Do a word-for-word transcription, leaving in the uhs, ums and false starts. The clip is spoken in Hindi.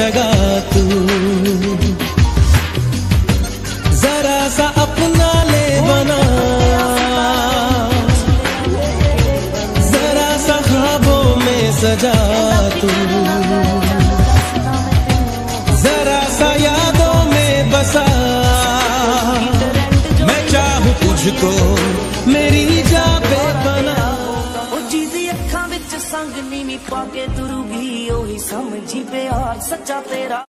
जगह तू, जरा सा अपना ले बना, जरा सा ख्वाबों में सजा तू, जरा सा यादों में बसा। मैं चाहूं तुझको मेरी जा पे बना। संग नीवी पाके तुरूगी ओही समझी प्यार सच्चा तेरा।